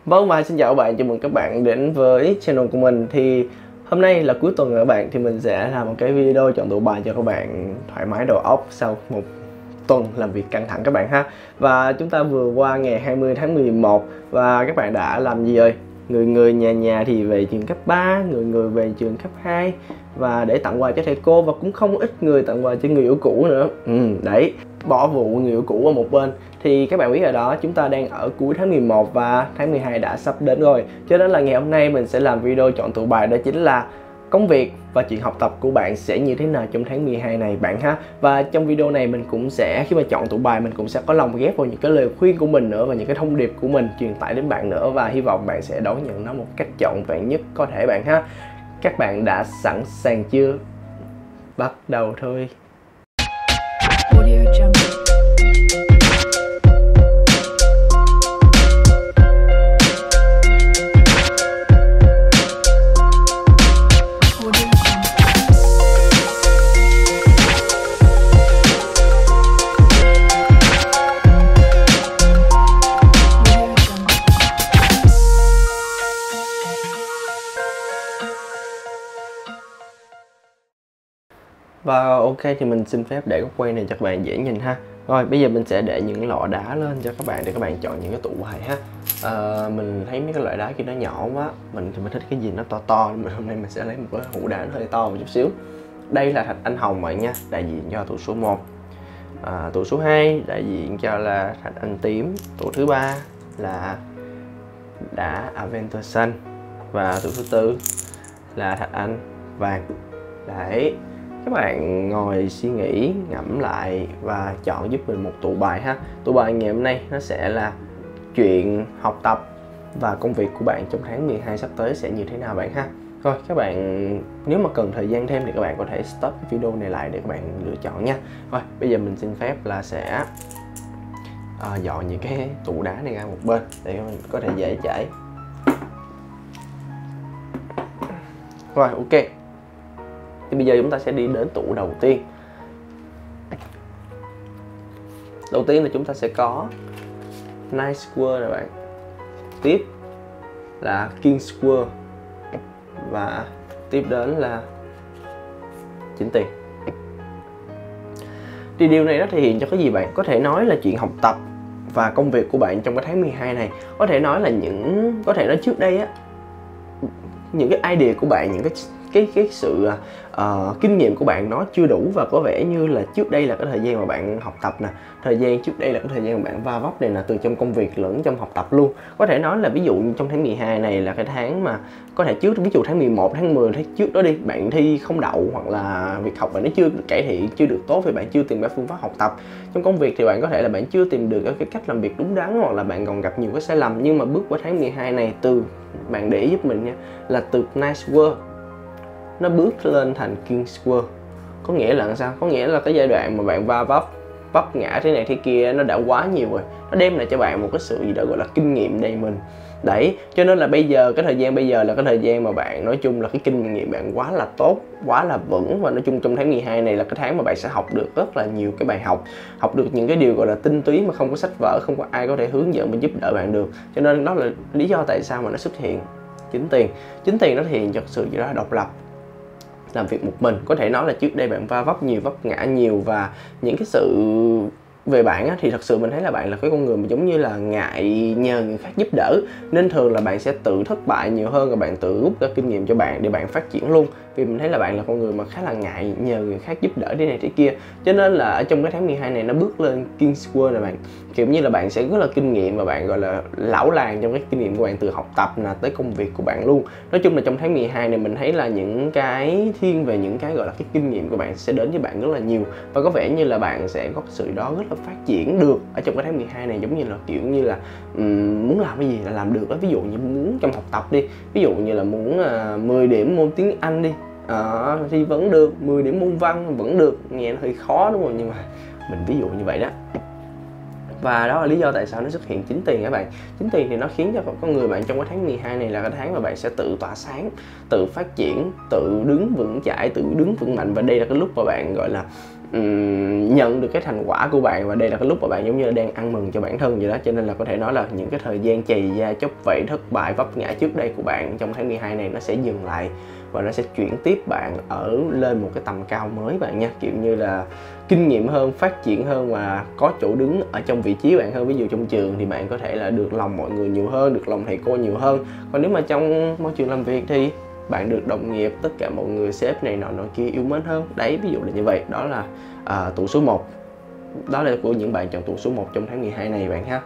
Vâng, và xin chào các bạn, chào mừng các bạn đến với channel của mình. Thì hôm nay là cuối tuần rồi các bạn, thì mình sẽ làm một cái video chọn tụ bài cho các bạn thoải mái đầu óc sau một tuần làm việc căng thẳng các bạn ha. Và chúng ta vừa qua ngày 20 tháng 11 và các bạn đã làm gì rồi? Người nhà thì về trường cấp 3, người về trường cấp 2 và để tặng quà cho thầy cô, và cũng không ít người tặng quà cho người yêu cũ nữa. Đấy, bỏ vụ người yêu cũ ở một bên. Thì các bạn biết rồi đó, chúng ta đang ở cuối tháng 11 và tháng 12 đã sắp đến rồi. Cho nên là ngày hôm nay mình sẽ làm video chọn tụ bài, đó chính là công việc và chuyện học tập của bạn sẽ như thế nào trong tháng 12 này bạn ha. Và trong video này mình cũng sẽ, khi mà chọn tụ bài, mình cũng sẽ có lồng ghép vào những cái lời khuyên của mình nữa và những cái thông điệp của mình truyền tải đến bạn nữa, và hy vọng bạn sẽ đón nhận nó một cách trọn vẹn nhất có thể bạn ha. Các bạn đã sẵn sàng chưa? Bắt đầu thôi. Và ok, thì mình xin phép để góc quay này cho các bạn dễ nhìn ha. Rồi bây giờ mình sẽ để những lọ đá lên cho các bạn để các bạn chọn những cái tụ bài ha. Mình thấy mấy cái loại đá kia nó nhỏ quá, mình thích cái gì nó to. Hôm nay mình sẽ lấy một cái hũ đá hơi to một chút xíu. Đây là thạch anh hồng bạn nha, đại diện cho tụ số 1. Tụ số 2 đại diện cho là thạch anh tím. Tụ thứ 3 là đá Aventus xanh, và tụ thứ 4 là thạch anh vàng. Đấy, các bạn ngồi suy nghĩ, ngẫm lại và chọn giúp mình một tụ bài ha. Tụ bài ngày hôm nay nó sẽ là chuyện học tập và công việc của bạn trong tháng 12 sắp tới sẽ như thế nào bạn ha. Rồi các bạn nếu mà cần thời gian thêm thì các bạn có thể stop cái video này lại để các bạn lựa chọn nha. Rồi bây giờ mình xin phép là sẽ dọn những cái tụ đá này ra một bên để mình có thể dễ chảy. Rồi ok, thì bây giờ chúng ta sẽ đi đến tụ đầu tiên. Đầu tiên là chúng ta sẽ có Nice Square này bạn. Tiếp là King Square. Và tiếp đến là chỉnh tiền. Thì điều này nó thể hiện cho cái gì bạn? Có thể nói là chuyện học tập và công việc của bạn trong cái tháng 12 này. Có thể nói là có thể nói trước đây á, những cái idea của bạn, những cái sự kinh nghiệm của bạn nó chưa đủ, và có vẻ như là trước đây là cái thời gian mà bạn học tập nè, thời gian trước đây là cái thời gian mà bạn va vấp này nè, từ trong công việc lẫn trong học tập luôn. Có thể nói là ví dụ như trong tháng 12 này là cái tháng mà có thể trước, ví dụ tháng 11, tháng 10, tháng trước đó đi, bạn thi không đậu, hoặc là việc học bạn nó chưa cải thiện, chưa được tốt, vì bạn chưa tìm ra phương pháp học tập. Trong công việc thì bạn có thể là bạn chưa tìm được cái cách làm việc đúng đắn, hoặc là bạn còn gặp nhiều cái sai lầm. Nhưng mà bước qua tháng 12 này, từ bạn để ý giúp mình nha, là từ Nice World nó bước lên thành King Square. Có nghĩa là sao? Có nghĩa là cái giai đoạn mà bạn va vấp ngã thế này thế kia nó đã quá nhiều rồi. Nó đem lại cho bạn một cái sự gì đó gọi là kinh nghiệm đầy mình. Đấy, cho nên là bây giờ, cái thời gian bây giờ là cái thời gian mà bạn, nói chung là cái kinh nghiệm bạn quá là tốt, quá là vững. Và nói chung trong tháng 12 này là cái tháng mà bạn sẽ học được rất là nhiều cái bài học được những cái điều gọi là tinh túy mà không có sách vở, không có ai có thể hướng dẫn và giúp đỡ bạn được. Cho nên đó là lý do tại sao mà nó xuất hiện chính tiền. Chính tiền nó thể hiện cho sự gì đó độc lập, làm việc một mình. Có thể nói là trước đây bạn va vấp nhiều, vấp ngã nhiều, và những cái sự về bạn á, thì thật sự mình thấy là bạn là cái con người mà giống như là ngại nhờ người khác giúp đỡ, nên thường là bạn sẽ tự thất bại nhiều hơn, và bạn tự rút ra kinh nghiệm cho bạn để bạn phát triển luôn. Vì mình thấy là bạn là con người mà khá là ngại nhờ người khác giúp đỡ thế này thế kia. Cho nên là ở trong cái tháng 12 này nó bước lên King Square này bạn, kiểu như là bạn sẽ rất là kinh nghiệm, và bạn gọi là lão làng trong cái kinh nghiệm của bạn, từ học tập là tới công việc của bạn luôn. Nói chung là trong tháng 12 này mình thấy là những cái thiên về những cái gọi là cái kinh nghiệm của bạn sẽ đến với bạn rất là nhiều, và có vẻ như là bạn sẽ có sự đó rất là phát triển được ở trong cái tháng 12 này, giống như là kiểu như là muốn làm cái gì là làm được đó. Ví dụ như muốn trong học tập đi, ví dụ như là muốn 10 điểm môn tiếng Anh đi, thì vẫn được, 10 điểm môn văn vẫn được. Nghe nó hơi khó đúng không, nhưng mà mình ví dụ như vậy đó. Và đó là lý do tại sao nó xuất hiện chính tiền các bạn. Chính tiền thì nó khiến cho con người bạn trong cái tháng 12 này là cái tháng mà bạn sẽ tự tỏa sáng, tự phát triển, tự đứng vững chãi, tự đứng vững mạnh. Và đây là cái lúc mà bạn gọi là nhận được cái thành quả của bạn, và đây là cái lúc mà bạn giống như là đang ăn mừng cho bản thân vậy đó. Cho nên là có thể nói là những cái thời gian chày da chóc vẫy, thất bại vấp ngã trước đây của bạn trong tháng 12 này nó sẽ dừng lại, và nó sẽ chuyển tiếp bạn ở lên một cái tầm cao mới bạn nha, kiểu như là kinh nghiệm hơn, phát triển hơn và có chỗ đứng ở trong vị trí bạn hơn. Ví dụ trong trường thì bạn có thể là được lòng mọi người nhiều hơn, được lòng thầy cô nhiều hơn, còn nếu mà trong môi trường làm việc thì bạn được đồng nghiệp, tất cả mọi người, sếp này nọ nọ kia yêu mến hơn. Đấy, ví dụ là như vậy. Đó là tụ số 1. Đó là của những bạn chọn tụ số 1 trong tháng 12 này bạn ha.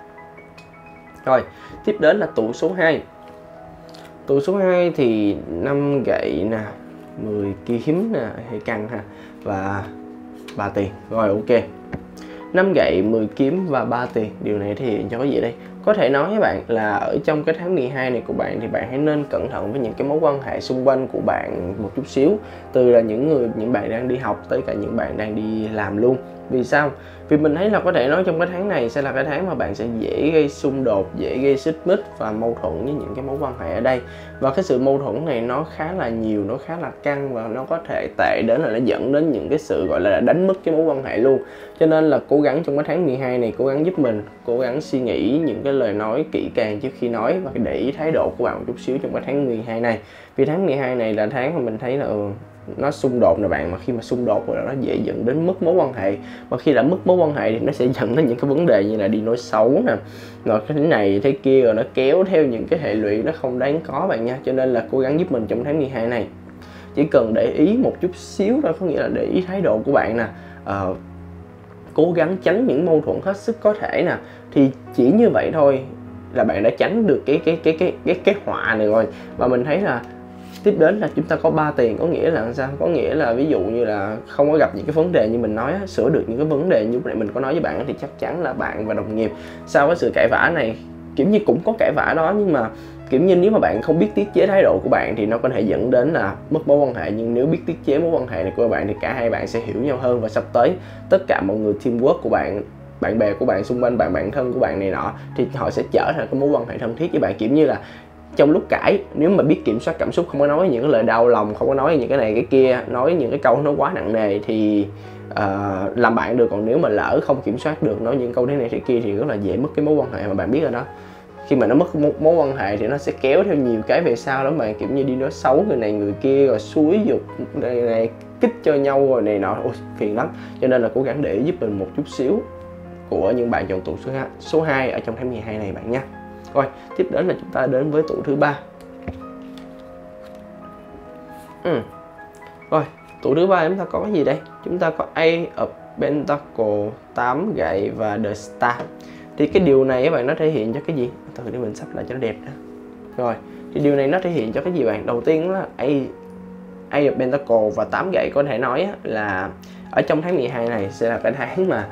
Rồi, tiếp đến là tụ số 2. Tụ số 2 thì 5 gậy nè, 10 kiếm nè, hay căng ha, và 3 tiền. Rồi, ok. 5 gậy, 10 kiếm và 3 tiền. Điều này thể hiện cho cái gì đây? Có thể nói với bạn là ở trong cái tháng 12 này của bạn thì bạn hãy nên cẩn thận với những cái mối quan hệ xung quanh của bạn một chút xíu. Từ là những bạn đang đi học tới cả những bạn đang đi làm luôn. Vì sao? Vì mình thấy là có thể nói trong cái tháng này sẽ là cái tháng mà bạn sẽ dễ gây xung đột, dễ gây xích mích và mâu thuẫn với những cái mối quan hệ ở đây. Và cái sự mâu thuẫn này nó khá là nhiều, nó khá là căng, và nó có thể tệ đến là nó dẫn đến những cái sự gọi là đánh mất cái mối quan hệ luôn. Cho nên là cố gắng trong cái tháng 12 này, cố gắng giúp mình, cố gắng suy nghĩ những cái lời nói kỹ càng trước khi nói, và để ý thái độ của bạn một chút xíu trong cái tháng 12 này. Vì tháng 12 này là tháng mà mình thấy là nó xung đột nè bạn, mà khi mà xung đột rồi nó dễ dẫn đến mất mối quan hệ, và khi đã mất mối quan hệ thì nó sẽ dẫn đến những cái vấn đề như là đi nói xấu nè, rồi cái này thế kia, rồi nó kéo theo những cái hệ lụy nó không đáng có bạn nha. Cho nên là cố gắng giúp mình trong tháng 12 này, chỉ cần để ý một chút xíu thôi, có nghĩa là để ý thái độ của bạn nè, cố gắng tránh những mâu thuẫn hết sức có thể nè, thì chỉ như vậy thôi là bạn đã tránh được cái họa này rồi. Và mình thấy là tiếp đến là chúng ta có 3 tiền, có nghĩa là sao? Có nghĩa là ví dụ như là không có gặp những cái vấn đề như mình nói, sửa được những cái vấn đề như mình có nói với bạn, thì chắc chắn là bạn và đồng nghiệp sau cái sự cãi vã này, kiểu như cũng có cãi vã đó, nhưng mà kiểu như nếu mà bạn không biết tiết chế thái độ của bạn thì nó có thể dẫn đến là mất mối quan hệ. Nhưng nếu biết tiết chế mối quan hệ này của bạn thì cả hai bạn sẽ hiểu nhau hơn, và sắp tới tất cả mọi người teamwork của bạn, bạn bè của bạn xung quanh bạn, bạn thân của bạn này nọ, thì họ sẽ trở thành cái mối quan hệ thân thiết với bạn. Kiểu như là trong lúc cãi, nếu mà biết kiểm soát cảm xúc, không có nói những cái lời đau lòng, không có nói những cái này cái kia, nói những cái câu nó quá nặng nề thì làm bạn được. Còn nếu mà lỡ không kiểm soát được, nói những câu thế này thế kia thì rất là dễ mất cái mối quan hệ mà bạn biết rồi đó. Khi mà nó mất mối quan hệ thì nó sẽ kéo theo nhiều cái về sau đó bạn, kiểu như đi nói xấu người này người kia, rồi xúi dục này kích cho nhau rồi này nọ. Ôi, phiền lắm. Cho nên là cố gắng để giúp mình một chút xíu của những bạn chọn tụ số 2 ở trong tháng 12 này bạn nha. Rồi, tiếp đến là chúng ta đến với tụ thứ 3. Rồi, tụ thứ 3 chúng ta có cái gì đây? Chúng ta có A of Pentacle, 8 gậy và The Star. Thì cái điều này các bạn nó thể hiện cho cái gì? Từ để mình sắp lại cho nó đẹp nữa. Rồi, thì điều này nó thể hiện cho cái gì bạn? Đầu tiên là A of Pentacle và 8 gậy có thể nói là ở trong tháng 12 này sẽ là cái tháng mà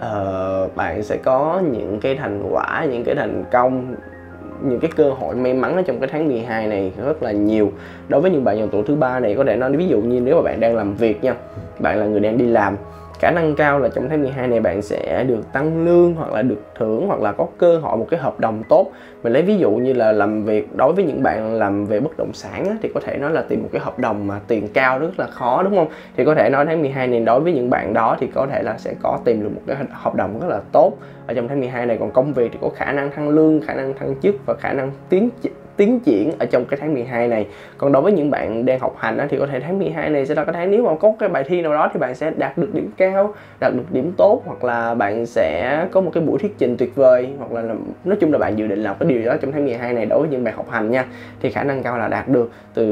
bạn sẽ có những cái thành quả, những cái thành công, những cái cơ hội may mắn ở trong cái tháng 12 này rất là nhiều. Đối với những bạn dòng tụ thứ 3 này, có thể nói ví dụ như nếu mà bạn đang làm việc nha, bạn là người đang đi làm, khả năng cao là trong tháng 12 này bạn sẽ được tăng lương, hoặc là được thưởng, hoặc là có cơ hội một cái hợp đồng tốt. Mình lấy ví dụ như là làm việc, đối với những bạn làm về bất động sản á, thì có thể nói là tìm một cái hợp đồng mà tiền cao rất là khó, đúng không? Thì có thể nói tháng 12 này đối với những bạn đó thì có thể là sẽ có tìm được một cái hợp đồng rất là tốt ở trong tháng 12 này. Còn công việc thì có khả năng thăng lương, khả năng thăng chức và khả năng tiến triển ở trong cái tháng 12 này. Còn đối với những bạn đang học hành thì có thể tháng 12 này sẽ là cái tháng nếu mà có cái bài thi nào đó thì bạn sẽ đạt được điểm cao, đạt được điểm tốt, hoặc là bạn sẽ có một cái buổi thuyết trình tuyệt vời, hoặc là nói chung là bạn dự định làm cái điều đó trong tháng 12 này đối với những bạn học hành nha, thì khả năng cao là đạt được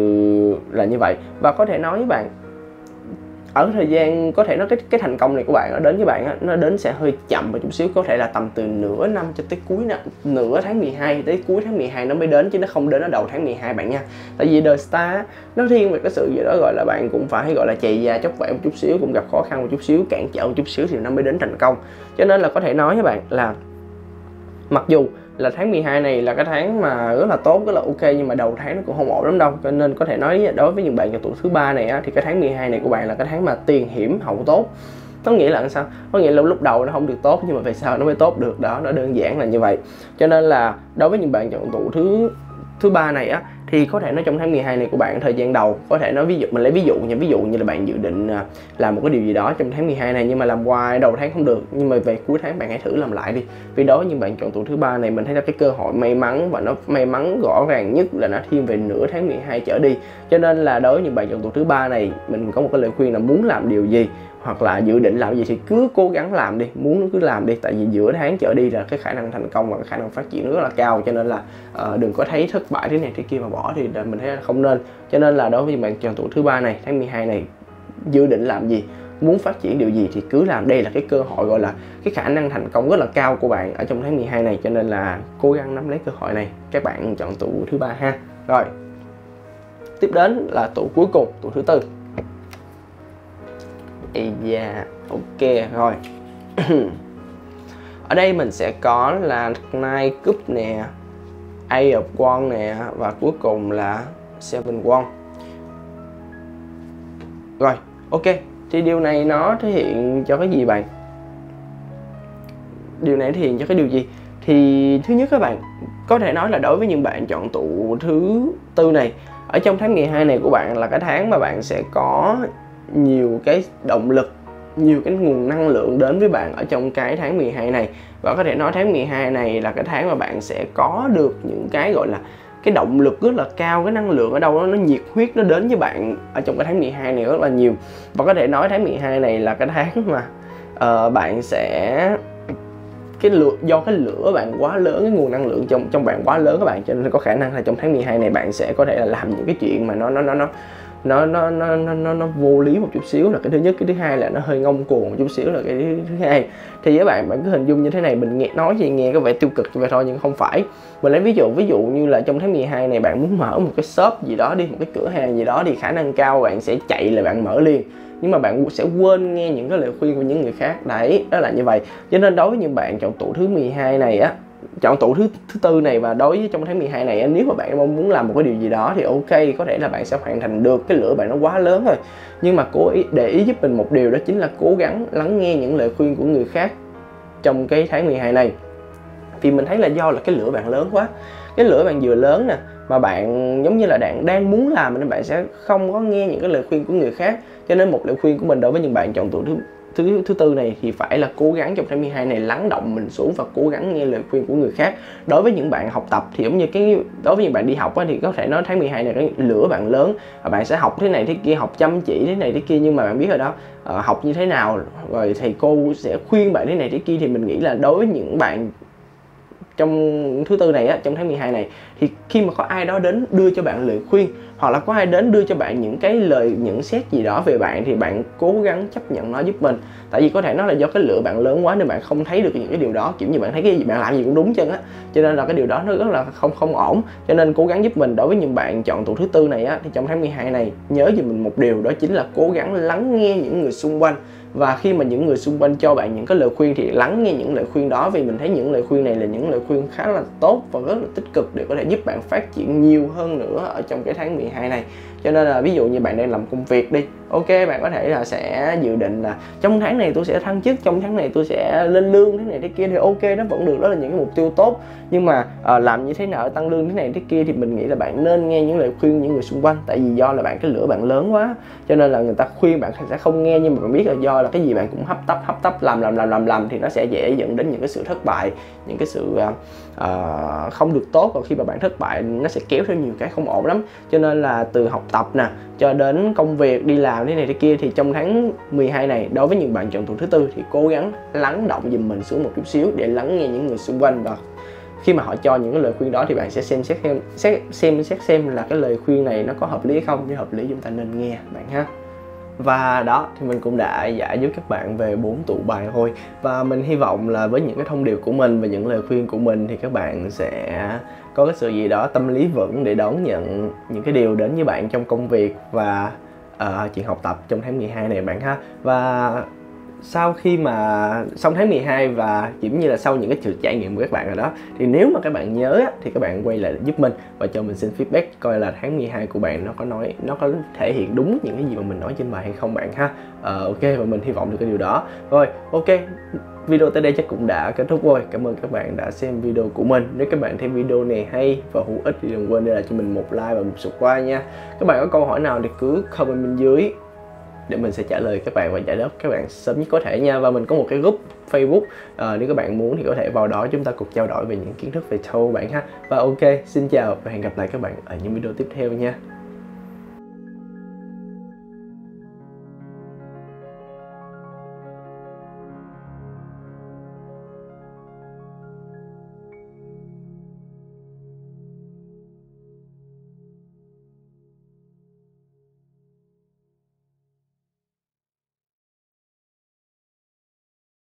là như vậy. Và có thể nói với bạn ở thời gian, có thể nói cái thành công này của bạn nó đến với bạn nó đến sẽ hơi chậm một chút xíu, có thể là tầm từ nửa năm cho tới cuối năm, nửa tháng 12 tới cuối tháng 12 nó mới đến, chứ nó không đến ở đầu tháng 12 bạn nha. Tại vì The Star nó thiên về cái sự gì đó gọi là bạn cũng phải gọi là chày da chóc vẽ một chút xíu, cũng gặp khó khăn một chút xíu, cản trở một chút xíu thì nó mới đến thành công. Cho nên là có thể nói với bạn là mặc dù là tháng 12 này là cái tháng mà rất là tốt, rất là ok, nhưng mà đầu tháng nó cũng không ổn lắm đâu. Cho nên có thể nói đối với những bạn trong tụ thứ 3 này thì cái tháng 12 này của bạn là cái tháng mà tiền hiểm hậu tốt. Có nghĩa là sao? Có nghĩa là lúc đầu nó không được tốt, nhưng mà về sau nó mới tốt được đó, nó đơn giản là như vậy. Cho nên là đối với những bạn chọn tụ thứ 3 này Thì có thể nói trong tháng 12 này của bạn, thời gian đầu có thể nói, ví dụ mình lấy ví dụ như là bạn dự định làm một cái điều gì đó trong tháng 12 này nhưng mà làm hoài đầu tháng không được, nhưng mà về cuối tháng bạn hãy thử làm lại đi. Vì đó như bạn chọn tuổi thứ ba này, mình thấy là cái cơ hội may mắn, và nó may mắn rõ ràng nhất là nó thiên về nửa tháng 12 trở đi. Cho nên là đối với những bạn chọn tuổi thứ ba này, mình có một cái lời khuyên là muốn làm điều gì hoặc là dự định làm gì thì cứ cố gắng làm đi, muốn cứ làm đi, tại vì giữa tháng trở đi là cái khả năng thành công và cái khả năng phát triển rất là cao. Cho nên là đừng có thấy thất bại thế này thế kia mà bỏ, thì mình thấy là không nên. Cho nên là đối với những bạn chọn tuổi thứ ba này, tháng 12 này dự định làm gì, muốn phát triển điều gì thì cứ làm. Đây là cái cơ hội, gọi là cái khả năng thành công rất là cao của bạn ở trong tháng 12 này, cho nên là cố gắng nắm lấy cơ hội này các bạn chọn tuổi thứ ba ha. Rồi tiếp đến là tuổi cuối cùng, tuổi thứ tư. Ok rồi. Ở đây mình sẽ có là Nine Cup nè, Eight of Wands nè, và cuối cùng là Seven Wands. Rồi ok, thì điều này nó thể hiện cho cái gì bạn? Điều này thể hiện cho cái điều gì? Thì thứ nhất các bạn, có thể nói là đối với những bạn chọn tuổi thứ tư này, ở trong tháng 12 này của bạn là cái tháng mà bạn sẽ có nhiều cái động lực, nhiều cái nguồn năng lượng đến với bạn ở trong cái tháng 12 này. Và có thể nói tháng 12 này là cái tháng mà bạn sẽ có được những cái gọi là cái động lực rất là cao, cái năng lượng ở đâu đó nó nhiệt huyết nó đến với bạn ở trong cái tháng 12 này rất là nhiều. Và có thể nói tháng 12 này là cái tháng mà bạn sẽ do cái lửa bạn quá lớn, cái nguồn năng lượng trong bạn quá lớn các bạn, cho nên có khả năng là trong tháng 12 này bạn sẽ có thể là làm những cái chuyện mà nó vô lý một chút xíu, là cái thứ nhất. Cái thứ hai là nó hơi ngông cuồng một chút xíu, là cái thứ hai. Thì với bạn cứ hình dung như thế này, mình nói gì nghe có vẻ tiêu cực như vậy thôi nhưng không phải. Mình lấy ví dụ như là trong tháng 12 này bạn muốn mở một cái shop gì đó đi, một cái cửa hàng gì đó, thì khả năng cao bạn sẽ chạy là bạn mở liền, nhưng mà bạn sẽ quên nghe những cái lời khuyên của những người khác. Đấy, đó là như vậy. Cho nên đối với những bạn chọn tuổi thứ 12 này á, chọn tuổi thứ tư này, và đối với trong tháng 12 này, nếu mà bạn mong muốn làm một cái điều gì đó thì ok, có thể là bạn sẽ hoàn thành được, cái lửa bạn nó quá lớn rồi. Nhưng mà để ý giúp mình một điều, đó chính là cố gắng lắng nghe những lời khuyên của người khác trong cái tháng 12 này. Vì mình thấy là do là cái lửa bạn lớn quá, cái lửa bạn vừa lớn nè, mà bạn giống như là bạn đang muốn làm nên bạn sẽ không có nghe những cái lời khuyên của người khác. Cho nên một lời khuyên của mình đối với những bạn chọn tuổi thứ tư này thì phải là cố gắng trong tháng 12 này lắng động mình xuống và cố gắng nghe lời khuyên của người khác. Đối với những bạn học tập thì giống như đối với những bạn đi học á, thì có thể nói tháng 12 này cái lửa bạn lớn, bạn sẽ học thế này thế kia, học chăm chỉ thế này thế kia, nhưng mà bạn biết rồi đó, học như thế nào rồi thầy cô sẽ khuyên bạn thế này thế kia. Thì mình nghĩ là đối với những bạn trong thứ tư này á, trong tháng 12 này, thì khi mà có ai đó đến đưa cho bạn lời khuyên, hoặc là có ai đến đưa cho bạn những cái lời nhận xét gì đó về bạn, thì bạn cố gắng chấp nhận nó giúp mình. Tại vì có thể nó là do cái lửa bạn lớn quá nên bạn không thấy được những cái điều đó, kiểu như bạn thấy cái gì bạn làm gì cũng đúng chân á, cho nên là cái điều đó nó rất là không ổn. Cho nên cố gắng giúp mình. Đối với những bạn chọn tuổi thứ tư này á, thì trong tháng 12 này nhớ giùm mình một điều, đó chính là cố gắng lắng nghe những người xung quanh. Và khi mà những người xung quanh cho bạn những cái lời khuyên thì lắng nghe những lời khuyên đó, vì mình thấy những lời khuyên này là những lời khuyên khá là tốt và rất là tích cực để có thể giúp bạn phát triển nhiều hơn nữa ở trong cái tháng 12 này. Cho nên là ví dụ như bạn đang làm công việc đi, ok, bạn có thể là sẽ dự định là trong tháng này tôi sẽ thăng chức, trong tháng này tôi sẽ lên lương thế này thế kia, thì ok, nó vẫn được, đó là những cái mục tiêu tốt. Nhưng mà làm như thế nào tăng lương thế này thế kia thì mình nghĩ là bạn nên nghe những lời khuyên những người xung quanh. Tại vì do là cái lửa bạn lớn quá, cho nên là người ta khuyên bạn sẽ không nghe. Nhưng mà bạn biết là do là cái gì bạn cũng hấp tấp làm thì nó sẽ dễ dẫn đến những cái sự thất bại, những cái sự không được tốt. Còn khi mà bạn thất bại nó sẽ kéo theo nhiều cái không ổn lắm. Cho nên là từ học tập nè cho đến công việc, đi làm thế này thế kia, thì trong tháng 12 này đối với những bạn chọn tuổi thứ tư thì cố gắng lắng động giùm mình xuống một chút xíu để lắng nghe những người xung quanh. Và khi mà họ cho những cái lời khuyên đó thì bạn sẽ xem xét xem là cái lời khuyên này nó có hợp lý hay không. Nếu hợp lý chúng ta nên nghe bạn ha. Và đó, thì mình cũng đã giải giúp các bạn về 4 tụ bài thôi. Và mình hy vọng là với những cái thông điệp của mình và những lời khuyên của mình thì các bạn sẽ có cái sự gì đó tâm lý vững để đón nhận những cái điều đến với bạn trong công việc và chuyện học tập trong tháng 12 này bạn ha. Và sau khi mà xong tháng 12 và cũng như là sau những cái sự trải nghiệm của các bạn rồi đó, thì nếu mà các bạn nhớ thì các bạn quay lại giúp mình và cho mình xin feedback coi là tháng 12 của bạn nó có thể hiện đúng những cái gì mà mình nói trên bài hay không bạn ha. Ok, và mình hy vọng được cái điều đó. Rồi ok, video tới đây chắc cũng đã kết thúc rồi. Cảm ơn các bạn đã xem video của mình. Nếu các bạn thấy video này hay và hữu ích thì đừng quên để lại cho mình một like và một subscribe nha. Các bạn có câu hỏi nào thì cứ comment bên dưới để mình sẽ trả lời các bạn và giải đáp các bạn sớm nhất có thể nha. Và mình có một cái group Facebook, nếu các bạn muốn thì có thể vào đó chúng ta cùng trao đổi về những kiến thức về thâu bạn ha. Và ok, xin chào và hẹn gặp lại các bạn ở những video tiếp theo nha.